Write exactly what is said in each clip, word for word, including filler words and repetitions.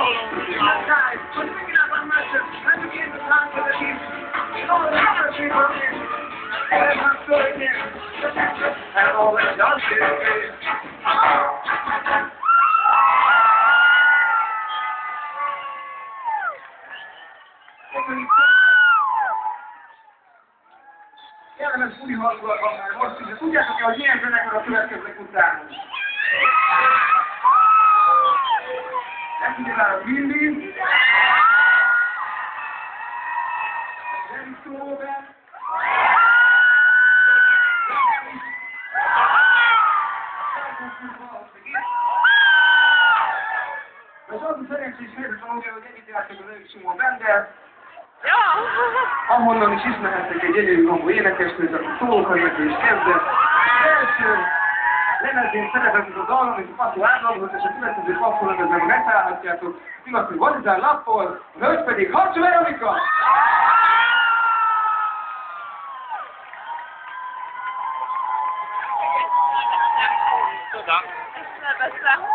Guys, put me up on my chest. Let me get the time for the heat. You know, the other people in. And I'm still in here. And all that done is. Kellemes új hangulat van már most is, de tudjátok-e, hogy milyen zenekar a következők után? Ez ugye már a Billy, Jerry Sullivan, és az a szerencsés helyzet van, hogy együtt jártak az Eric Sullivan Bandel, ahonnan is ismerhettek egy gyönyörű hangú énekesnőt, aki szólókarrierbe is kezdett. Az első lemezén szerepelt a dalon, és a Passzó átlagozott, és a következő Passzó lemezben megtalálhatjátok. Szivatni Vadizár Lappol, a hölgy pedig Harcsó Veronika! Tudom. Elveszem.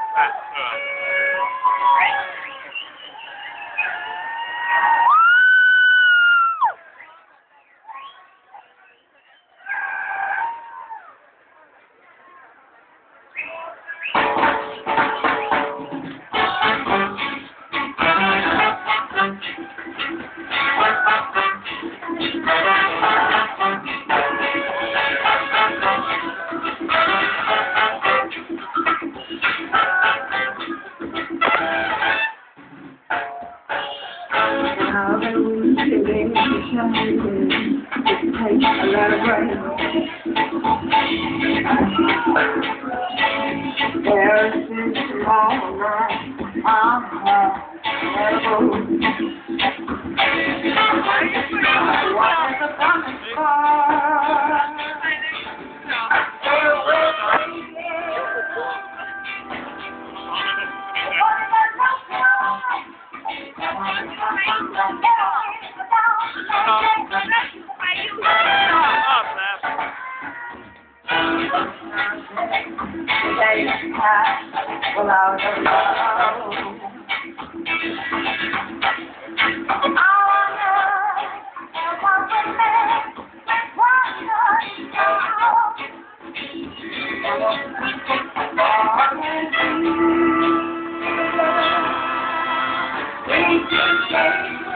How they were sitting shining, it takes a lot of rain. There's this small night, uh-huh, what is a promise for? Well, out of love. We